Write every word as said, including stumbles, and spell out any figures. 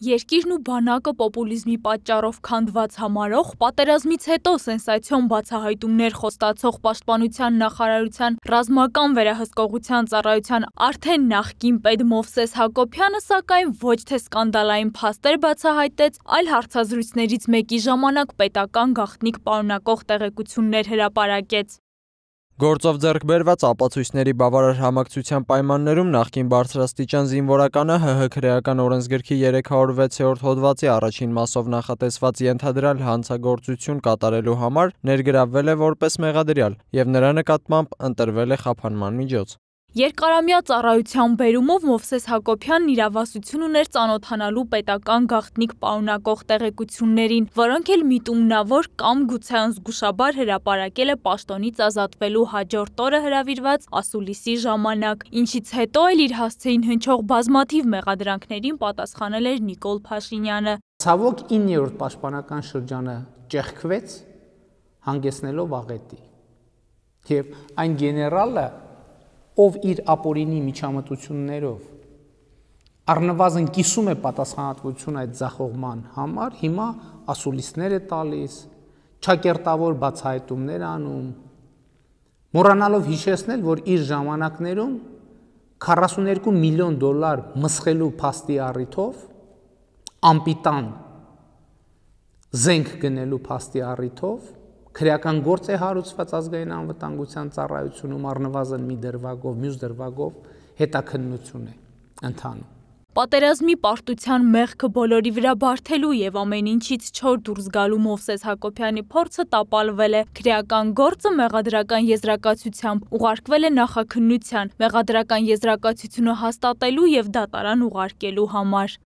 Երկիրն ու բանակը պոպուլիզմի պատճառով քանդված համարող, պատերազմից հետո սենսացիոն բացահայտումներ խոստացող պաշտպանության նախարարության ռազմական վերահսկողության ծառայության արդեն նախկին պետ Մովսես Հակոբյանը, սակայն ոչ թե սկանդալային փաստեր բացահայտեց, այլ հարցազրույցներից մեկի ժամանակ պետական գաղտնիք պարունակող տեղեկություններ հրապարակեց։ Գործով ձեռք բերված ապացույցների բավարար համակցության պայմաններում նախկին բարձրաստիճան զինվորականը ՀՀ քրեական օրենսգրքի երեք հարյուր վեցերորդ հոդվածի առաջին մասով նախատեսված ենթադրյալ հանցագործություն կատարելու համար ներգրավվել է որպես մեղադրյալ և նրա նկատմամբ ընտրվել է խափանման միջոց։ Երկարամյա ծառայության բերումով Մովսես Հակոբյանն իրավասություն ուներ ծանոթանալու պետական գաղտնիք պարունակող տեղեկություններին, որոնք էլ միտումնավոր կամ գուցե անզգուշաբար հրապարակել է պաշտոնից ազատվելու հաջորդ օրը հրավիրված ասուլիսի ժամանակ, ինչից հետո էլ իր հասցեին հնչող բազմաթիվ մեղադրանքներին պատասխանել էր Նիկոլ Փաշինյանը։ Ցավոք իններորդ պաշտպանական շրջանը ճեղքվեց, հանգեցնելով աղետի։ Եվ այն գեներալը, ով իր ապօրինի միջամտություններով առնվազն կիսում է պատասխանատվություն այդ ձախողման համար, հիմա ասուլիսներ է տալիս, չակերտավոր բացահայտումներ անում, մոռանալով հիշեցնել, որ իր ժամանակներում քառասունուերկու միլիոն դոլար մսխելու փաստի առիթով, անպիտան զենք գնելու փաստի առիթով քրեական գործ է հարուցված ազգային անվտանգության ծառայությունում առնվազն մի դրվագով, մյուս դրվագով հետաքննություն է ընթանում։ Պատերազմի պարտության մեղքը բոլորի վրա բարթելու և ամեն ինչից չոր դուրս գալու Մովսես Հակոբյանի փորձը տապալվել է։ Քրեական գործը մեղադրական եզրակացությամբ ուղարկվել է նախաքննության, մեղադրական եզրակացությունը հաստատելու և դատարան ուղարկելու համար։